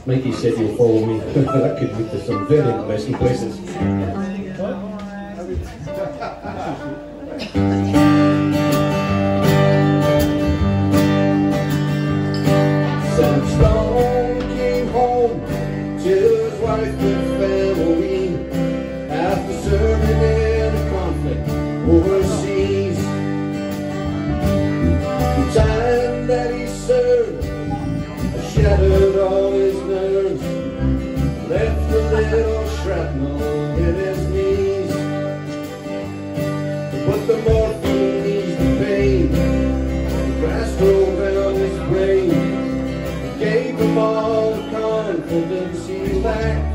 Mikey said he'll follow me. That could lead to some very interesting places. Sam Stone came home to his wife and family after serving in a conflict overseas. The time that he served shattered all his nerves, left a little shrapnel in his knees. But the morphine eased the pain, the grass rolled down his brain, gave him all the confidence he lacked.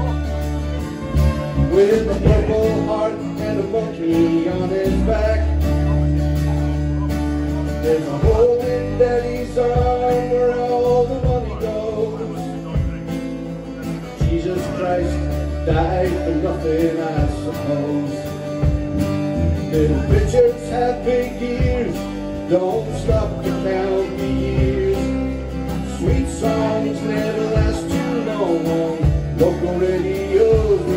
With a purple heart and a monkey on his back, there's a hole in Daddy's arm where all the money goes. Jesus Christ died for nothing, I suppose. Little pictures have big ears, don't stop to count the years. Sweet songs never last too long on local radio.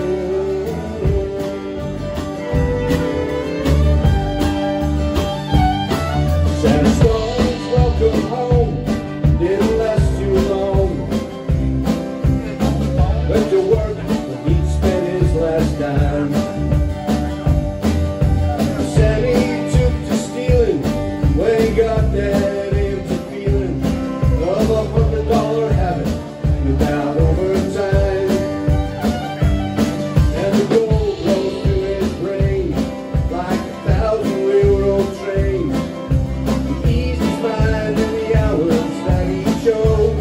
Santa Stone's welcome home didn't last too long. Went to work when he'd spent his last dime. Sammy took to stealing when he got that empty feeling of a $100 habit without overtime. And the gold rose through his brain like 1,000 railroad trains. He eased his mind in the hours that he chose,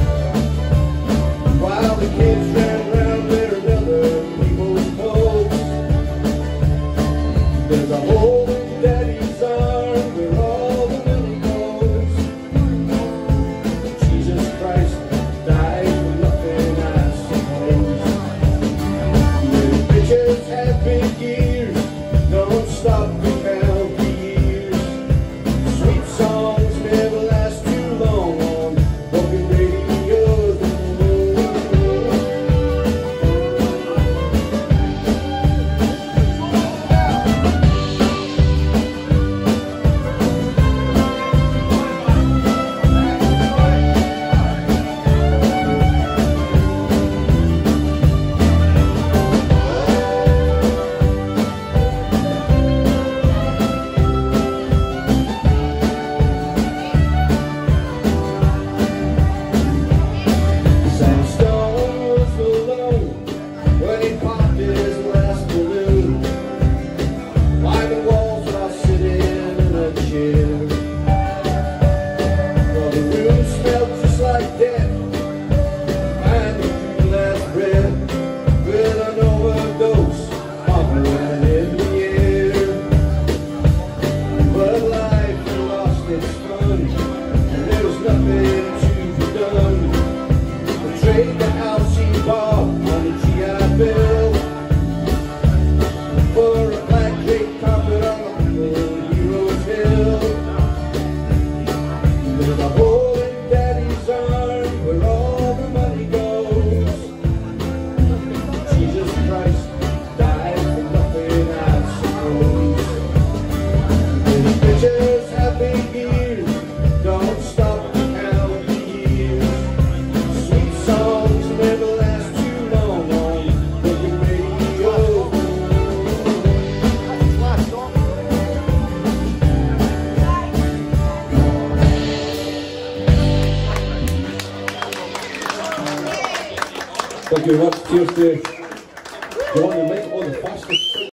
while the kids ran round wearing other people's clothes. There's a hole in Daddy's arm where all the money goes. Jesus Christ died for nothing, I suppose. Little bitches have big ears, don't stop to count the years. Sweet songs never last too long on broken radios. Sam Stone was alone when he popped his last balloon. Climbed the walls while sitting in a chair. Well, the room smelled just like death. And he drew last breath with an overdose hovering in the air. But life lost its fun, and there was nothing to be done. Trade the house he bought on a GI Bill for a black crepe carpet on Uncle Hero's Hill. There's a hole in Daddy's arm where all the money goes. Jesus Christ died for nothing, I suppose. Little bitches have big ears, don't stop to count the years. Sweet songs never last too long on broken radio. Thank you very much. Cheers to John and Mike on the fastest.